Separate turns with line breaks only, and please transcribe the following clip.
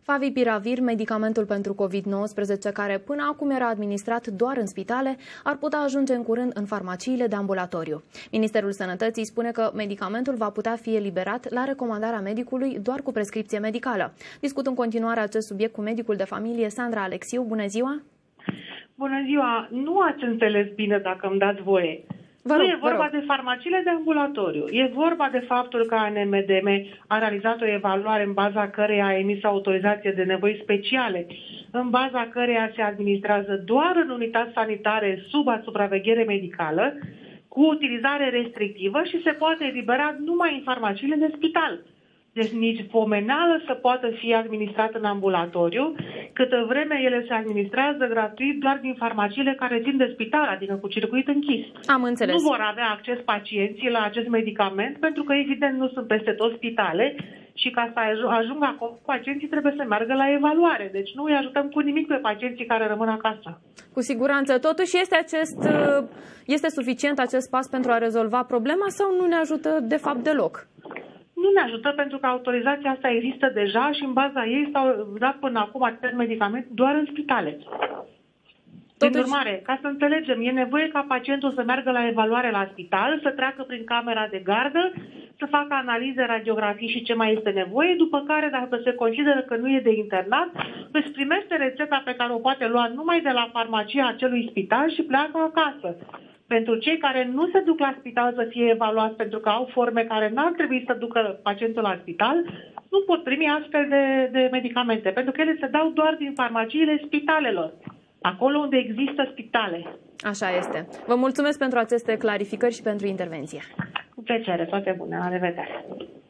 Favipiravir, medicamentul pentru COVID-19, care până acum era administrat doar în spitale, ar putea ajunge în curând în farmaciile de ambulatoriu. Ministerul Sănătății spune că medicamentul va putea fi eliberat la recomandarea medicului doar cu prescripție medicală. Discut în continuare acest subiect cu medicul de familie Sandra Alexiu. Bună ziua!
Bună ziua! Nu ați înțeles bine, dacă îmi dați voie. Nu e vorba de farmaciile de ambulatoriu. E vorba de faptul că ANMDM a realizat o evaluare în baza căreia a emis autorizație de nevoi speciale, în baza căreia se administrează doar în unități sanitare sub supraveghere medicală, cu utilizare restrictivă și se poate elibera numai în farmaciile de spital. Deci nici pomenală să poată fi administrat în ambulatoriu, câtă vreme ele se administrează gratuit doar din farmaciile care țin de spital, adică cu circuit închis.
Am înțeles.
Nu vor avea acces pacienții la acest medicament, pentru că evident nu sunt peste tot spitale și ca să ajungă acolo, pacienții trebuie să meargă la evaluare. Deci nu îi ajutăm cu nimic pe pacienții care rămân acasă.
Cu siguranță. Totuși este suficient acest pas pentru a rezolva problema sau nu ne ajută de fapt deloc?
Nu ne ajută pentru că autorizația asta există deja și în baza ei s-au dat până acum acest medicament doar în spitale. Prin urmare, ca să înțelegem, e nevoie ca pacientul să meargă la evaluare la spital, să treacă prin camera de gardă, să facă analize, radiografii și ce mai este nevoie, după care, dacă se consideră că nu e de internat, își primește rețeta pe care o poate lua numai de la farmacia acelui spital și pleacă acasă. Pentru cei care nu se duc la spital să fie evaluați pentru că au forme care n-ar trebui să ducă pacientul la spital, nu pot primi astfel de medicamente, pentru că ele se dau doar din farmaciile spitalelor, acolo unde există spitale.
Așa este. Vă mulțumesc pentru aceste clarificări și pentru intervenție.
Cu plăcere, toate bune, la revedere!